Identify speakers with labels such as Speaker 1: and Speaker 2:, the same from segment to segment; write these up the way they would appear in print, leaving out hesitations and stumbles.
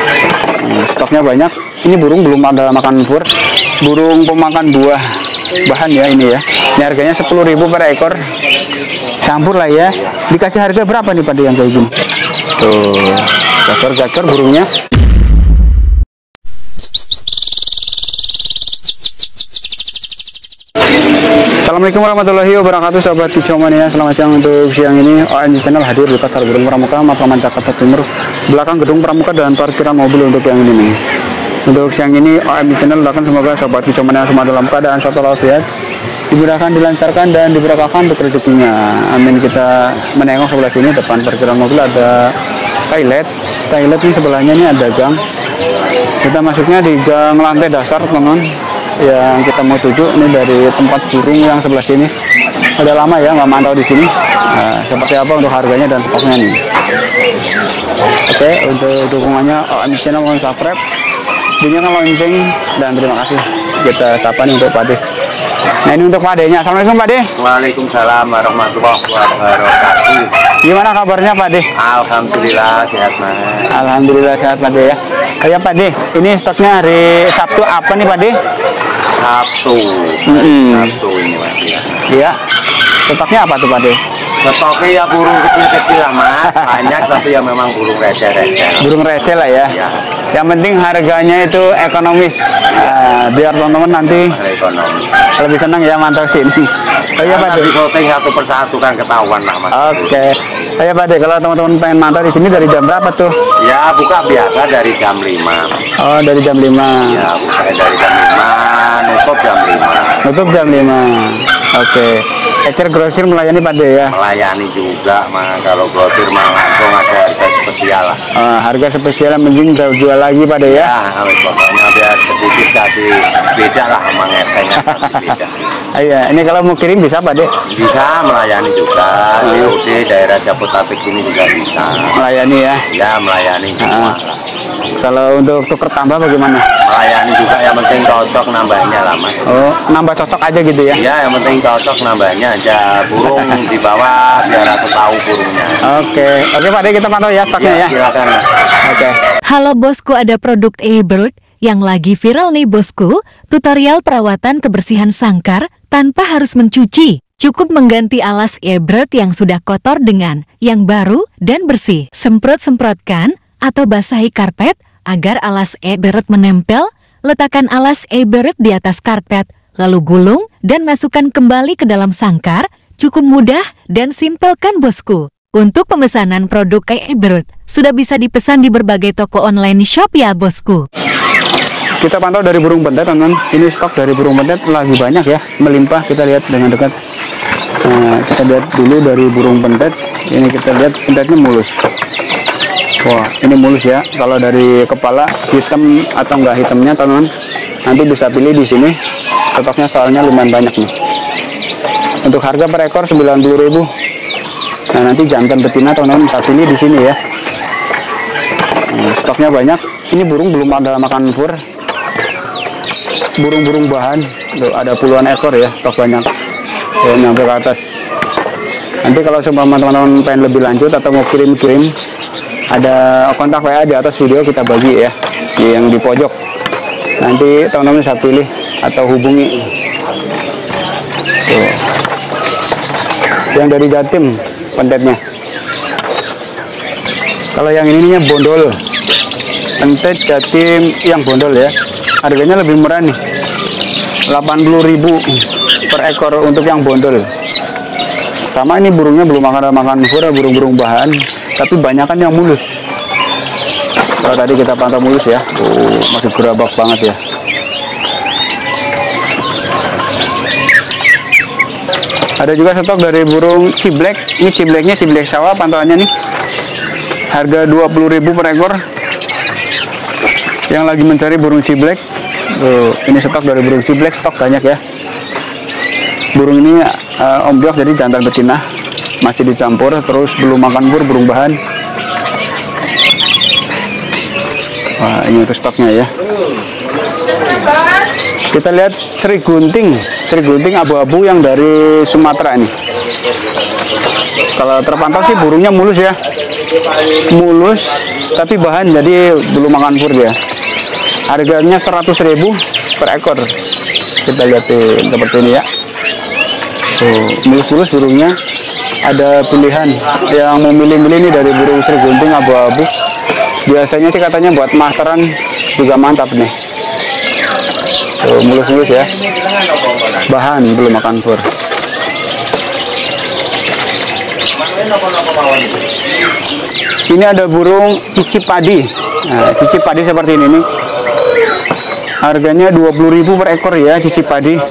Speaker 1: Stoknya banyak. Ini burung belum ada makan fur. Burung pemakan buah bahan ya ini ya. Ini harganya 10.000 per ekor. Campur lah ya. Dikasih harga berapa nih pada yang kayak gini? Tuh, gacor-gacor burungnya. Assalamualaikum warahmatullahi wabarakatuh, sahabat Kicomania. Selamat siang. Untuk siang ini OMG Channel hadir di pasar Burung Pramuka, Matraman, Jakarta Timur, belakang gedung Pramuka dan parkiran mobil untuk yang ini nih. Untuk siang ini OMG Channel doakan semoga sahabat Kicomania semua dalam keadaan sehat walafiat, dimudahkan, dilancarkan dan diberkahkan untuk rezekinya. Amin. Kita menengok sebelah sini depan parkiran mobil ada toilet. Toilet ini sebelahnya ini ada gang. Kita masuknya di gang lantai dasar, teman-teman. Yang kita mau tuju ini dari tempat burung yang sebelah sini. Udah lama ya nggak mantau di sini. Nah, seperti apa untuk harganya dan stoknya nih. Oke, untuk dukungannya OMG Channel mohon subscribe, bunyikan lonceng, dan terima kasih. Kita sapa nih untuk Pak De. Nah, ini untuk Pak De-nya. Assalamualaikum Pak De.
Speaker 2: Waalaikumsalam warahmatullahi wabarakatuh.
Speaker 1: Gimana kabarnya Pak De?
Speaker 2: Alhamdulillah sehat Mas.
Speaker 1: Alhamdulillah sehat Pak De ya. Ya Pak De, ini stoknya hari Sabtu apa nih Pak De?
Speaker 2: Sabtu. Sabtu ini Mas ya.
Speaker 1: Iya. Stoknya apa tuh Pak De?
Speaker 2: Stoknya ya burung kecil-kecil lah Mas. Banyak tapi ya memang burung receh-receh.
Speaker 1: Burung receh lah ya.
Speaker 2: Ya.
Speaker 1: Yang penting harganya itu ekonomis. Biar teman-teman nanti
Speaker 2: Ekonomi.
Speaker 1: lebih senang ya mantau sini. Oh iya Pak De.
Speaker 2: Di voting satu persatu kan ketahuan lah Mas.
Speaker 1: Oke. Oh iya Pak De, kalau teman-teman pengen mantau di sini dari jam berapa tuh?
Speaker 2: Ya buka biasa dari jam 5.
Speaker 1: Oh, dari jam 5.
Speaker 2: Ya buka dari jam 5, nutup jam 5.
Speaker 1: Nutup jam 5. Oke. Ecer grosir melayani Pak De ya.
Speaker 2: Melayani juga Mas. Kalau grosir mah langsung ada harga spesial lah.
Speaker 1: Harga spesial mending jual lagi Pak De ya.
Speaker 2: Ya, pokoknya biar sedikit jadi beda lah sama ngetengnya beda.
Speaker 1: Iya, ini kalau mau kirim bisa Pak De?
Speaker 2: Bisa melayani juga. DOD daerah Jabodetabek ini juga bisa.
Speaker 1: Melayani ya.
Speaker 2: Ya, melayani semua.
Speaker 1: Kalau untuk tuker tambah bagaimana?
Speaker 2: Melayani juga, yang penting cocok nambahnya lah Mas.
Speaker 1: Oh, nambah cocok aja gitu ya?
Speaker 2: Ya, yang penting cocok nambahnya aja. Burung di bawah biar aku tahu burungnya.
Speaker 1: Oke, Pak De, kita pantau ya stoknya ya.
Speaker 2: Silakan Mas.
Speaker 1: Oke.
Speaker 3: Halo bosku, ada produk eBird yang lagi viral nih bosku. Tutorial perawatan kebersihan sangkar tanpa harus mencuci. Cukup mengganti alas eBird yang sudah kotor dengan yang baru dan bersih. Semprot-semprotkan atau basahi karpet agar alas eBird menempel. Letakkan alas eBird di atas karpet, lalu gulung dan masukkan kembali ke dalam sangkar. Cukup mudah dan simpel kan bosku? Untuk pemesanan produk eBird sudah bisa dipesan di berbagai toko online shop ya bosku.
Speaker 1: Kita pantau dari burung pentet teman-teman. Ini stok dari burung pentet lagi banyak ya, melimpah. Kita lihat dengan dekat. Nah, kita lihat dulu dari burung pentet. Ini kita lihat pentetnya mulus. Wah, ini mulus ya. Kalau dari kepala hitam atau enggak hitamnya teman-teman, nanti bisa pilih di sini. Stoknya soalnya lumayan banyak nih. Untuk harga per ekor 90.000. Nah, nanti jantan betina teman-teman bisa pilih di sini ya. Stoknya banyak. Ini burung belum ada makan fur. Burung-burung bahan. Tuh, ada puluhan ekor ya, stok banyak. Ya, nyampe ke atas. Nanti kalau seumpama teman-teman pengen lebih lanjut atau mau kirim-kirim, ada kontak WA di atas video kita bagi ya, yang di pojok. Nanti teman-teman bisa pilih atau hubungi. Tuh. Yang dari Jatim pentetnya. Kalau yang ininya bondol, pentet Jatim yang bondol ya, harganya lebih murah nih, 80.000 per ekor untuk yang bondol. Sama ini burungnya belum makan fur, burung-burung bahan, tapi banyak kan yang mulus. Kalau tadi kita pantau mulus ya, masih gerabak banget ya. Ada juga stok dari burung ciblek. Ini cibleknya ciblek sawah, pantauannya nih. Harga 20.000 per ekor. Yang lagi mencari burung ciblek. Ini stok dari burung ciblek, stok banyak ya. Burung ini omblok jadi jantan betina. Masih dicampur, terus belum makan fur, burung bahan. Wah, ini untuk stoknya ya. Kita lihat seri gunting abu-abu yang dari Sumatera ini. Kalau terpantau sih burungnya mulus ya, mulus tapi bahan jadi belum makan pur dia. Harganya 100.000 per ekor. Kita lihat seperti ini ya. Tuh, mulus-mulus burungnya. Ada pilihan yang mau milih-milih ini dari burung Sri Gunting abu-abu. Biasanya sih katanya buat masteran juga mantap nih. Tuh, mulus-mulus ya. Bahan belum makan pur. Ini ada burung cicip padi. Nah, cicip padi seperti ini nih. Harganya 20.000 per ekor ya, cicip padi.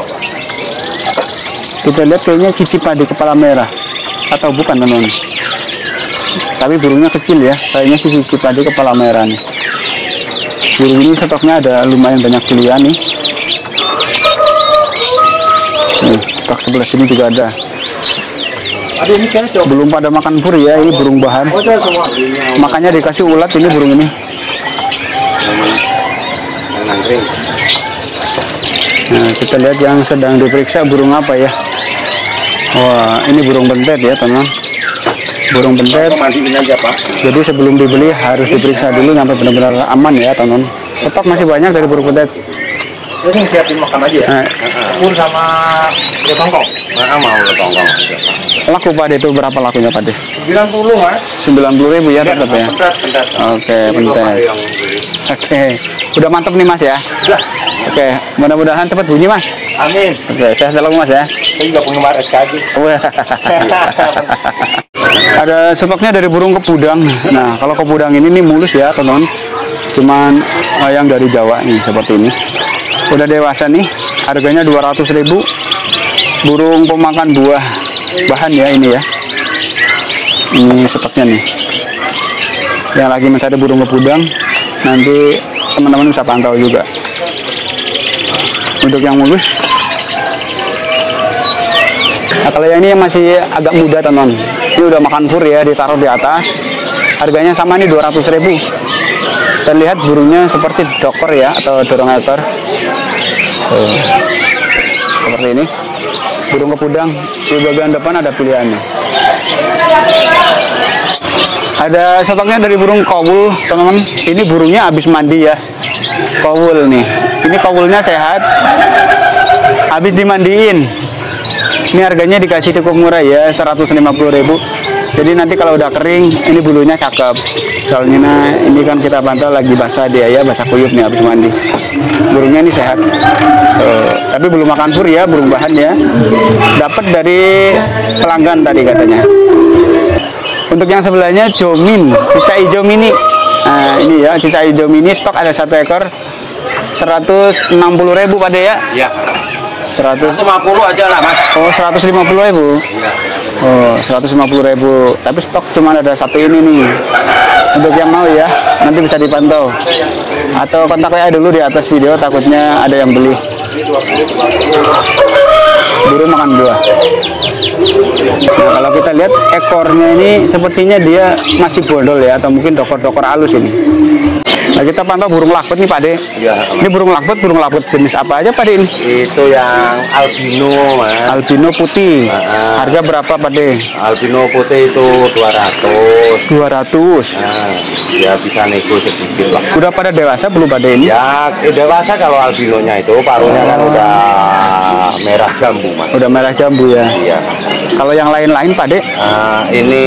Speaker 1: Kita lihat kayaknya cicip padi kepala merah atau bukan teman-teman. Tapi burungnya kecil ya, kayaknya si cicip padi kepala merah nih. Burung ini stoknya ada lumayan banyak pilihan nih. Nih, stok sebelah sini juga ada. Belum pada makan pur ya, ini burung bahan. Makanya dikasih ulat ini burung ini. Nah, kita lihat yang sedang diperiksa burung apa ya. Wah, ini burung bentet ya teman. Burung bentet. Jadi sebelum dibeli harus diperiksa dulu sampai benar-benar aman ya teman. Stok masih banyak dari burung bentet.
Speaker 2: Ini siapin makan aja ya. Pur sama tongkong. Mau tongkong.
Speaker 1: Laku Pak itu berapa lakunya Pak?
Speaker 2: 90 Mas.
Speaker 1: 90.000 ya tetap ya.
Speaker 2: Bentet.
Speaker 1: Oke, bentet. Oke, udah mantap nih Mas ya.
Speaker 2: Udah.
Speaker 1: Oke, mudah-mudahan cepat bunyi Mas.
Speaker 2: Amin.
Speaker 1: Oke, saya selalu Mas ya.
Speaker 2: Saya juga penggemar SKG.
Speaker 1: Ada stoknya dari burung kepudang. Nah, kalau kepudang ini nih mulus ya teman. Cuman yang dari Jawa nih seperti ini. Udah dewasa nih, harganya 200.000. Burung pemakan buah bahan ya ini ya. Ini stoknya nih. Yang lagi mencari burung kepudang, nanti teman-teman bisa pantau juga. Untuk yang mulus, nah, kalau yang ini masih agak muda teman, ini udah makan pur ya, ditaruh di atas. Harganya sama nih 200.000. Dan lihat burungnya seperti dokor ya, atau dorong ekor. Seperti ini. Burung kepudang di bagian depan ada pilihannya. Ada stoknya dari burung kowul teman-teman. Ini burungnya habis mandi ya. Kowul nih. Ini kowulnya sehat. Habis dimandiin. Ini harganya dikasih cukup murah ya, 150.000. Jadi nanti kalau udah kering, ini bulunya cakep. Soalnya ini kan kita pantau lagi basah dia ya, basah kuyup nih habis mandi. Burungnya ini sehat. Tapi belum makan pur ya, burung bahan ya. Dapat dari pelanggan tadi katanya. Untuk yang sebelahnya Jomin, cicak hijau mini. Nah ini ya, cicak hijau mini stok ada 1 ekor, 160.000 Pak De ya.
Speaker 2: Iya.
Speaker 1: 150
Speaker 2: aja lah Mas.
Speaker 1: Oh 150.000.
Speaker 2: Iya.
Speaker 1: Oh 150.000. Tapi stok cuma ada 1 ini nih. Untuk yang mau ya, nanti bisa dipantau. Atau kontak saya dulu di atas video, takutnya ada yang beli. Burung makan buah. Nah, kalau kita lihat ekornya ini sepertinya dia masih bondol ya, atau mungkin dokor-dokor halus ini. Nah, kita pantau burung lakbet nih Pak De.
Speaker 2: Ya,
Speaker 1: ini burung lakbet jenis apa aja Pak De ini?
Speaker 2: Itu yang albino Mas.
Speaker 1: Albino putih. Harga berapa Pak De?
Speaker 2: Albino putih itu 200.
Speaker 1: 200.
Speaker 2: Nah, ya bisa nego sedikit lah.
Speaker 1: Udah pada dewasa belum Pak De ini?
Speaker 2: Ya, dewasa kalau albinonya itu paruhnya kan udah merah jambu Mas.
Speaker 1: Udah merah jambu ya.
Speaker 2: Iya.
Speaker 1: Kalau yang lain-lain Pak De?
Speaker 2: Ini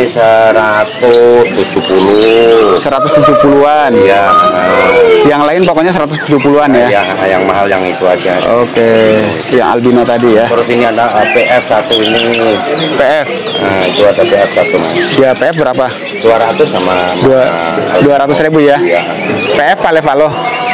Speaker 2: 170.
Speaker 1: 170-an.
Speaker 2: Iya.
Speaker 1: Yang lain pokoknya 170-an ya.
Speaker 2: Yang mahal yang itu aja.
Speaker 1: Oke. Yang albino tadi ya.
Speaker 2: Terus ini ada PF 1 ini.
Speaker 1: PF.
Speaker 2: Nah, itu ada PF 1 Mas.
Speaker 1: Ya PF berapa?
Speaker 2: 200 sama
Speaker 1: 200.000 ya.
Speaker 2: Iya.
Speaker 1: PF Palevalo.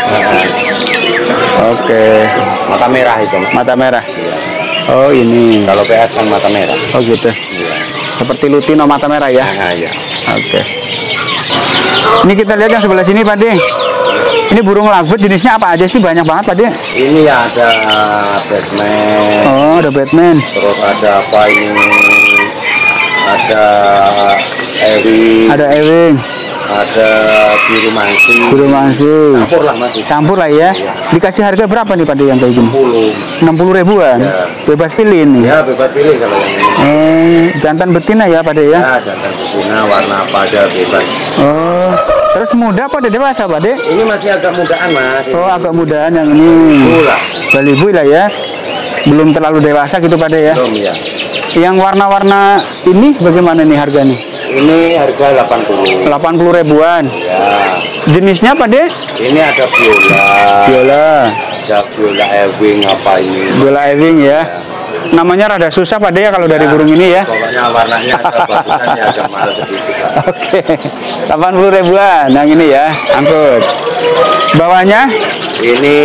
Speaker 1: Oke.
Speaker 2: Mata merah itu Mas.
Speaker 1: Mata merah.
Speaker 2: Iya.
Speaker 1: Oh ini.
Speaker 2: Kalau PF kan mata merah.
Speaker 1: Oh gitu.
Speaker 2: Iya.
Speaker 1: Seperti lutino mata merah ya.
Speaker 2: Nah, iya.
Speaker 1: Oke. Ini kita lihat yang sebelah sini Pak De. Ini burung lakbet jenisnya apa aja sih? Banyak banget Pak De.
Speaker 2: Ini ada Batman.
Speaker 1: Oh, ada Batman.
Speaker 2: Terus ada apa ini? Ada Ewing.
Speaker 1: Ada Ewing.
Speaker 2: Ada biru mangsi.
Speaker 1: Biru mangsi.
Speaker 2: Campur lah Mas.
Speaker 1: Campur lah ya. Dikasih harga berapa nih Pak yang kayak gini? 60 ribuan.
Speaker 2: Ya.
Speaker 1: Bebas pilih nih.
Speaker 2: Ya bebas pilih kalau yang ini.
Speaker 1: Jantan betina ya Pak ya?
Speaker 2: Ya jantan betina, warna apa aja bebas.
Speaker 1: Oh, terus muda apa dewasa Pak De?
Speaker 2: Ini masih agak mudaan Mas.
Speaker 1: Oh, agak mudaan yang ini.
Speaker 2: Lah.
Speaker 1: Balibu lah ya. Belum terlalu dewasa gitu Pak De ya?
Speaker 2: Belum ya.
Speaker 1: Yang warna-warna ini bagaimana nih harganya?
Speaker 2: Ini harga 80.
Speaker 1: 80 ribuan.
Speaker 2: Ya.
Speaker 1: Jenisnya Pak De?
Speaker 2: Ini ada viola.
Speaker 1: Viola.
Speaker 2: Ada viola ewing apa ini?
Speaker 1: Viola ewing ya. Namanya rada susah Pak De ya kalau dari burung ini ya.
Speaker 2: Pokoknya warnanya agak bagusannya agak mahal sedikit lah.
Speaker 1: Oke. 80 ribuan yang ini ya, angkut. Bawahnya?
Speaker 2: Ini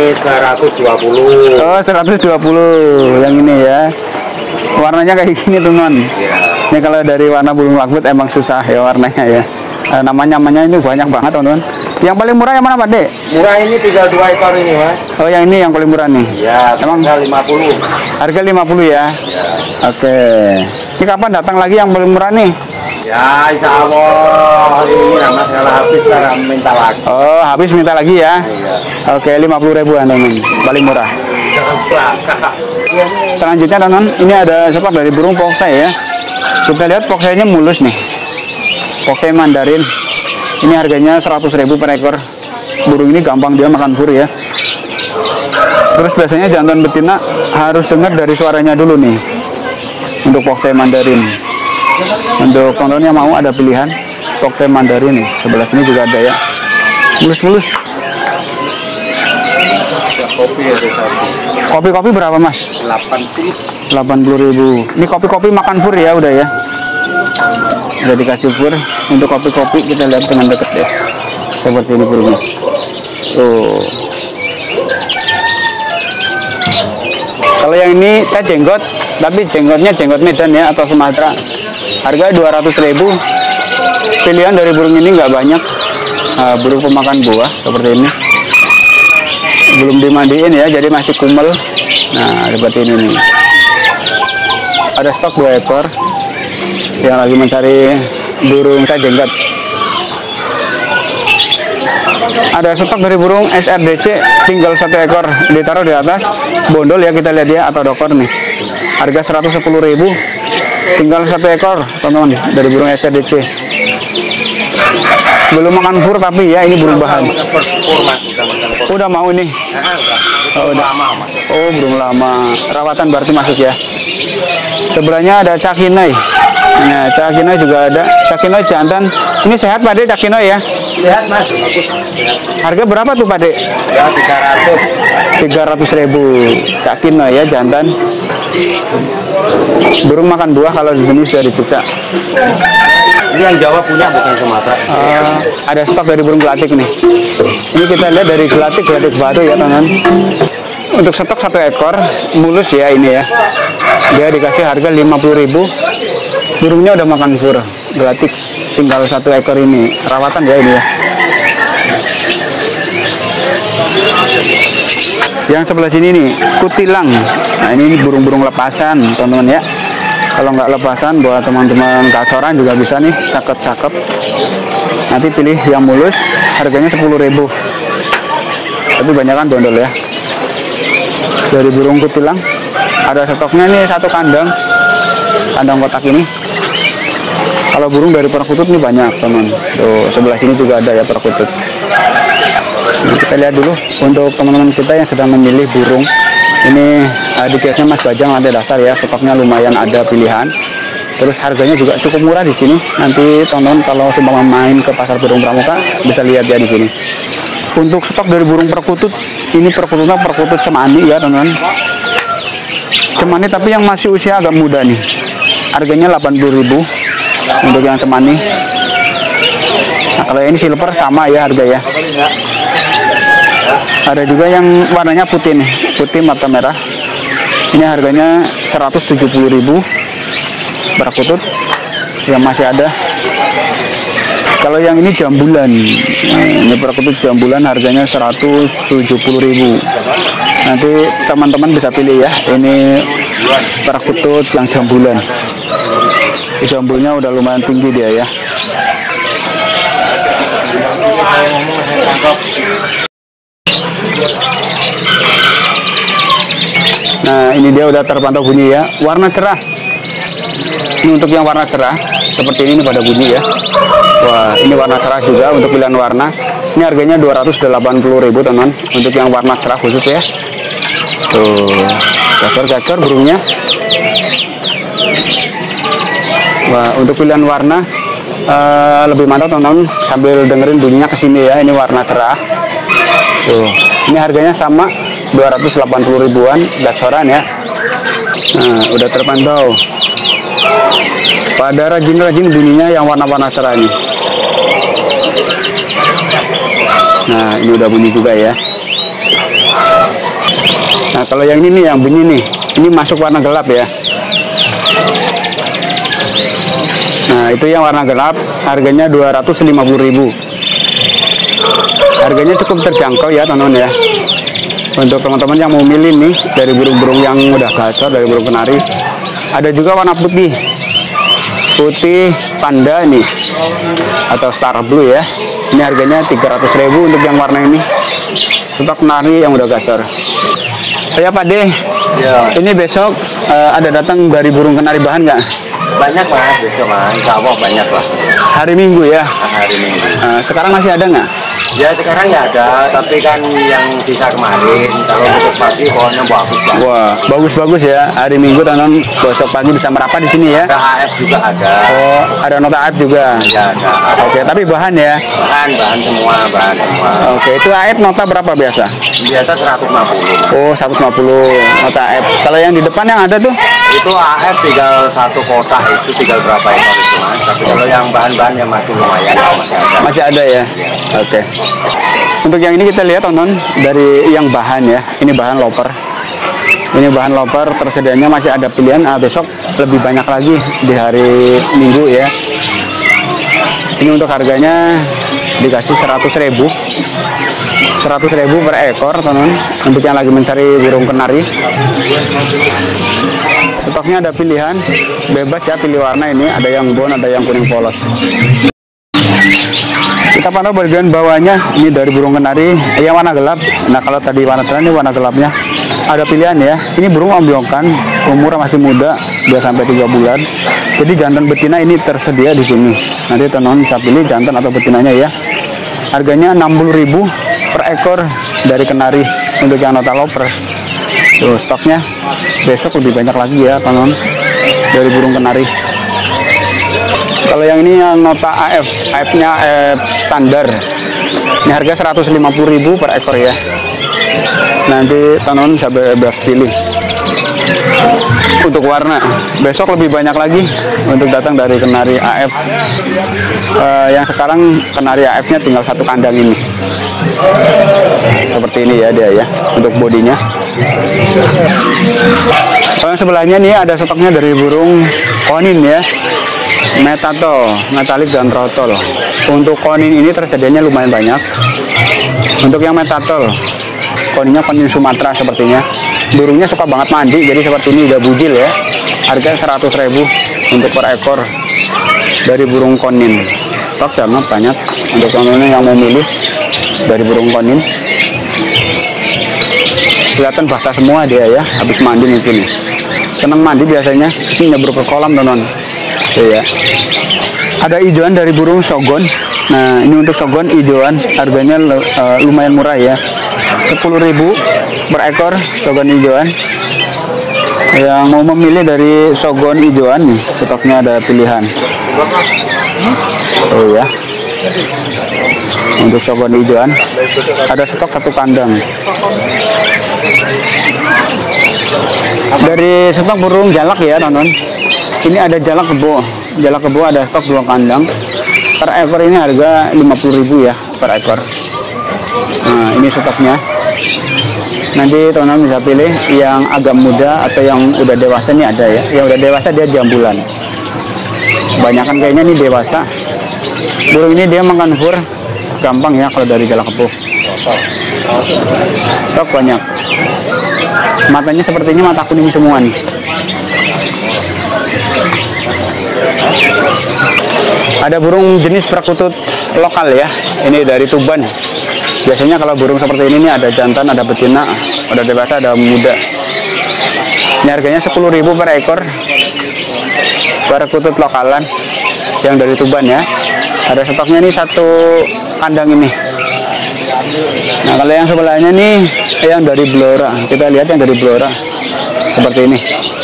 Speaker 2: 120.
Speaker 1: Oh, 120 yang ini ya. Warnanya kayak gini teman.
Speaker 2: Ya.
Speaker 1: Ini kalau dari warna burung lakbut emang susah ya warnanya ya. Namanya ini banyak banget teman-teman. Yang paling murah yang mana Pak De?
Speaker 2: Murah ini tinggal 2 ekor ini Mas.
Speaker 1: Oh yang ini yang paling murah nih.
Speaker 2: Ya,
Speaker 1: Emang
Speaker 2: tinggal 50.
Speaker 1: harga 50 ya?
Speaker 2: Ya.
Speaker 1: Oke. Ini kapan datang lagi yang paling murah nih?
Speaker 2: Ya, insya Allah hari ini lah Mas, kalau habis cara minta lagi.
Speaker 1: Oh habis minta lagi ya?
Speaker 2: Iya.
Speaker 1: Oke 50 ribuan teman, paling murah.
Speaker 2: Jangan selaka.
Speaker 1: Selanjutnya teman, ini ada stok dari burung poksai ya. Kita lihat poksainya mulus nih. Poksai Mandarin. Ini harganya 100.000 per ekor. Burung ini gampang dia makan fur ya. Terus biasanya jantan betina harus dengar dari suaranya dulu nih. Untuk poksai Mandarin. Untuk teman-teman yang mau ada pilihan poksai Mandarin nih. Sebelah sini juga ada ya. Mulus-mulus.
Speaker 2: Kopi ada satu.
Speaker 1: Kopi-kopi berapa Mas?
Speaker 2: 80.
Speaker 1: 80.000. Ini kopi-kopi makan fur ya udah ya. Udah dikasih fur. Untuk kopi-kopi kita lihat dengan dekat ya. Seperti ini burungnya. Tuh. Kalau yang ini teh jenggot, tapi jenggotnya jenggot Medan ya atau Sumatera. Harga 200.000. Pilihan dari burung ini nggak banyak. Burung pemakan buah seperti ini. Belum dimandiin ya, jadi masih kumel. Nah, seperti ini nih. Ada stok 2 ekor yang lagi mencari burung jenggot. Ada stok dari burung SRDC, tinggal 1 ekor ditaruh di atas bondol ya, kita lihat ya, atau dokor nih. Harga 110.000, tinggal 1 ekor teman-teman dari burung SRDC. Belum makan fur tapi ya ini burung bahan. Udah mau nih. Oh, udah lama Mas. Oh, burung lama. Rawatan berarti masuk ya. Sebelahnya ada Cakinoi. Nah, Cakinoi juga ada. Cakinoi jantan. Ini sehat Pak De Cakinoi ya?
Speaker 2: Sehat Mas.
Speaker 1: Harga berapa tuh Pak De?
Speaker 2: Ya
Speaker 1: 300.000 Cakinoi ya jantan. Burung makan buah kalau jenis dari Jogja.
Speaker 2: Ini yang Jawa punya bukan Sumatera.
Speaker 1: Ada stok dari burung gelatik nih. Ini kita lihat dari gelatik batu ya teman. Untuk stok 1 ekor mulus ya ini ya. Dia dikasih harga 50.000. Burungnya udah makan fur. Gelatik tinggal 1 ekor ini. Rawatan ya ini ya. Yang sebelah sini nih kutilang. Nah ini burung-burung lepasan teman-teman ya. Kalau nggak lepasan buat teman-teman kacoran juga bisa nih, cakep-cakep. Nanti pilih yang mulus, harganya 10.000. Tapi banyak kan dondol ya. Dari burung kutilang, ada stoknya nih 1 kandang kotak ini. Kalau burung dari perkutut nih banyak teman. Tuh sebelah sini juga ada ya perkutut. Nah, kita lihat dulu untuk teman-teman kita yang sedang memilih burung. Ini di case-nya Mas Bajang lantai dasar ya, stoknya lumayan ada pilihan. Terus harganya juga cukup murah di sini. Nanti teman-teman kalau sedang main ke pasar burung pramuka bisa lihat ya di sini. Untuk stok dari burung perkutut, ini perkututnya perkutut cemani ya teman-teman. Cemani tapi yang masih usia agak muda nih. Harganya 80.000 untuk yang cemani. Nah, kalau ini silver sama ya harga ya. Ada juga yang warnanya putih nih, putih mata merah. Ini harganya 170.000 perkutut yang masih ada. Kalau yang ini jambulan, ini perkutut jambulan harganya 170.000. Nanti teman-teman bisa pilih ya. Ini perkutut yang jambulan. Jambulnya udah lumayan tinggi dia ya. Nah, ini dia udah terpantau bunyi ya, warna cerah. Ini untuk yang warna cerah, seperti ini pada bunyi ya. Wah, ini warna cerah juga untuk pilihan warna. Ini harganya 280.000 teman-teman, untuk yang warna cerah khusus ya. Tuh, gacor-gacor burungnya. Wah, untuk pilihan warna lebih mantap teman-teman, sambil dengerin bunyinya kesini ya. Ini warna cerah. Tuh, ini harganya sama 280 ribuan gacoran ya. Nah, udah terpantau. Pada rajin-rajin bunyinya yang warna-warna cerah ini. Nah, ini udah bunyi juga ya. Nah, kalau yang ini nih, yang bunyi nih, ini masuk warna gelap ya. Nah, itu yang warna gelap, harganya 250.000. Harganya cukup terjangkau ya teman-teman ya. Untuk teman-teman yang mau milih nih dari burung-burung yang udah gacor, dari burung kenari, ada juga warna putih panda nih, atau star blue ya. Ini harganya 300.000 untuk yang warna ini. Stok kenari yang udah gacor. Ya Pak De, ya. Ini besok ada datang dari burung kenari bahan nggak?
Speaker 2: Banyak Mas, besok Mas, insya Allah banyak lah.
Speaker 1: Hari Minggu ya?
Speaker 2: Hari Minggu.
Speaker 1: Sekarang masih ada nggak?
Speaker 2: Ya sekarang nggak ada, tapi kan yang sisa kemarin, kalau besok pagi pohonnya bagus banget.
Speaker 1: Wah, bagus-bagus ya. Hari Minggu teman-teman, besok pagi bisa merapat di sini ya?
Speaker 2: Ada AF juga ada.
Speaker 1: Oh, ada nota AF juga?
Speaker 2: Ya ada.
Speaker 1: Oke, tapi bahan ya?
Speaker 2: Bahan semua.
Speaker 1: Oke, itu AF nota berapa biasa?
Speaker 2: Biasa 150.
Speaker 1: Oh, 150 nota AF. Kalau yang di depan yang ada tuh?
Speaker 2: Itu AF tinggal satu kotak, itu tinggal berapa ekor itu Mas. Tapi kalau yang bahan-bahan yang masih lumayan, masih ada.
Speaker 1: Masih ada ya? Oke. Untuk yang ini kita lihat teman-teman, dari yang bahan ya, ini bahan loper. Ini bahan loper, tersedianya masih ada pilihan. Besok lebih banyak lagi di hari Minggu ya. Ini untuk harganya dikasih 100.000. 100.000 per ekor teman-teman, untuk yang lagi mencari burung kenari. Stoknya ada pilihan, bebas ya, pilih warna ini. Ada yang brown, ada yang kuning polos. Kita pantau bagian bawahnya, ini dari burung kenari yang warna gelap. Nah, kalau tadi warna terang, ini warna gelapnya. Ada pilihan ya. Ini burung ombyokan, umur masih muda, 2 sampai 3 bulan. Jadi jantan betina ini tersedia di sini. Nanti teman-teman bisa pilih jantan atau betinanya ya. Harganya 60.000 per ekor dari kenari untuk yang nota loper. Tuh, stoknya besok lebih banyak lagi ya teman-teman, dari burung kenari. Kalau yang ini yang nota AF, AF-nya standar. Ini harga 150.000 per ekor ya. Nanti teman-teman bisa bebas pilih. Untuk warna, besok lebih banyak lagi untuk datang dari kenari AF. Yang sekarang kenari AF-nya tinggal satu kandang ini. Seperti ini ya dia ya, untuk bodinya. Kalau yang sebelahnya nih ada stoknya dari burung konin ya. Metato, metalik dan trotol. Untuk konin ini tersedianya lumayan banyak. Untuk yang metatol, koninnya konin Sumatera sepertinya. Burungnya suka banget mandi, jadi seperti ini udah bujil ya. Harganya 100.000 untuk per ekor dari burung konin. Stok sangat banyak untuk teman-teman yang mau milih dari burung konin. Kelihatan basah semua dia ya, habis mandi mungkin. Senang mandi biasanya, ini nyebruk ke kolam teman-teman. Ya. Ada hijauan dari burung sogon. Nah, ini untuk sogon hijauan harganya lumayan murah ya. 10.000 per ekor sogon hijauan. Yang mau memilih dari sogon hijauan nih, stoknya ada pilihan. Oh ya. Untuk sogon hijauan ada stok satu kandang. Dari stok burung jalak ya teman-teman. Ini ada jalak kebo. Jalak kebo ada stok 2 kandang. Per ekor ini harga 50.000 ya per ekor. Nah, ini stoknya. Nanti teman-teman bisa pilih yang agak muda atau yang udah dewasa nih ada ya. Yang udah dewasa dia jambulan. Kebanyakan kayaknya nih dewasa. Burung ini dia makan fur gampang ya kalau dari jalak kebo. Stok banyak. Matanya sepertinya mata kuning semua nih. Ada burung jenis perkutut lokal ya. Ini dari Tuban. Biasanya kalau burung seperti ini nih ada jantan, ada betina, ada dewasa, ada muda. Ini harganya 10.000 per ekor. Perkutut lokalan yang dari Tuban ya. Ada stoknya nih satu kandang ini. Nah kalau yang sebelahnya nih yang dari Blora, kita lihat yang dari Blora seperti ini.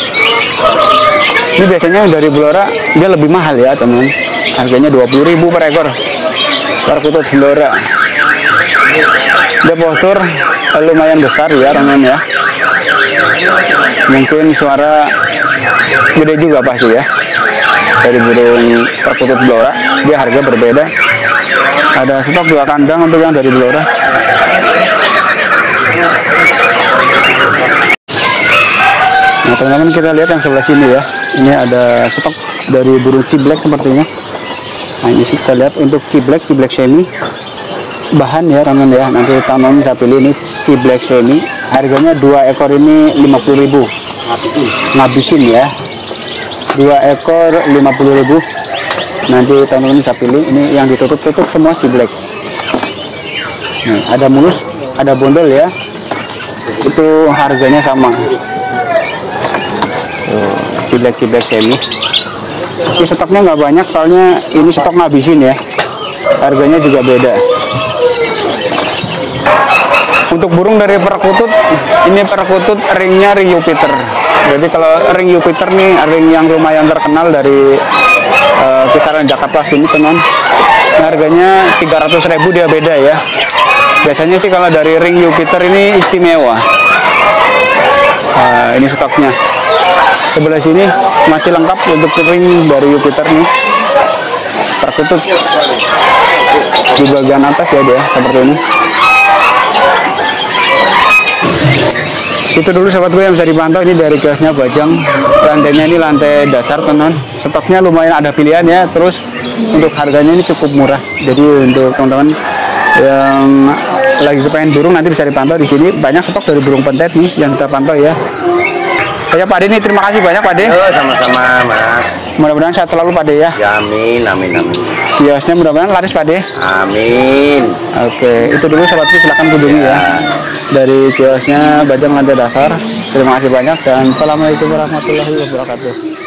Speaker 1: Ini biasanya yang dari Blora dia lebih mahal ya teman. Harganya 20.000 per ekor. Perkutut Blora. Dia postur lumayan besar ya teman ya. Mungkin suara gede juga pasti ya. Dari burung perkutut Blora, dia harga berbeda. Ada stok 2 kandang untuk yang dari Blora. Nah teman-teman kita lihat yang sebelah sini ya. Ini ada stok dari burung ciblek sepertinya. Nah ini kita lihat untuk ciblek semi. Bahan ya teman ya. Nanti teman saya pilih ini ciblek semi. Harganya 2 ekor ini 50.000. Ngabisin ya. 2 ekor 50.000. Nanti teman-teman bisa pilih. Ini yang ditutup-tutup semua ciblek. Nih, ada mulus, ada bondol ya. Itu harganya sama. Ciblek semi. Ini stoknya nggak banyak soalnya ini stok ngabisin ya. Harganya juga beda. Untuk burung dari perkutut, ini perkutut ringnya ring Jupiter. Jadi kalau ring Jupiter nih, ring yang lumayan terkenal dari kisaran Jakarta sini teman. Harganya 300.000 dia beda ya. Biasanya sih kalau dari ring Jupiter ini istimewa. Ini stoknya. Sebelah sini masih lengkap untuk ring dari Jupiter nih. Perkutut di bagian atas ya dia seperti ini. Itu dulu sahabatku yang bisa dipantau ini dari kiosnya Bajang. Lantainya ini lantai dasar teman. Stoknya lumayan ada pilihan ya. Terus untuk harganya ini cukup murah. Jadi untuk teman-teman yang lagi kepengen burung nanti bisa dipantau di sini. Banyak stok dari burung pentet nih yang kita pantau ya. Ya Pak De nih, terima kasih banyak Pak De.
Speaker 2: Sama-sama Mas.
Speaker 1: Mudah-mudahan sehat selalu Pak De ya.
Speaker 2: Ya amin.
Speaker 1: Kiosnya mudah-mudahan laris Pak De.
Speaker 2: Amin.
Speaker 1: Oke, itu dulu sahabatku, silakan kunjungi ya. Dari kiosnya Bajang lantai dasar. Terima kasih banyak dan assalamualaikum warahmatullahi wabarakatuh.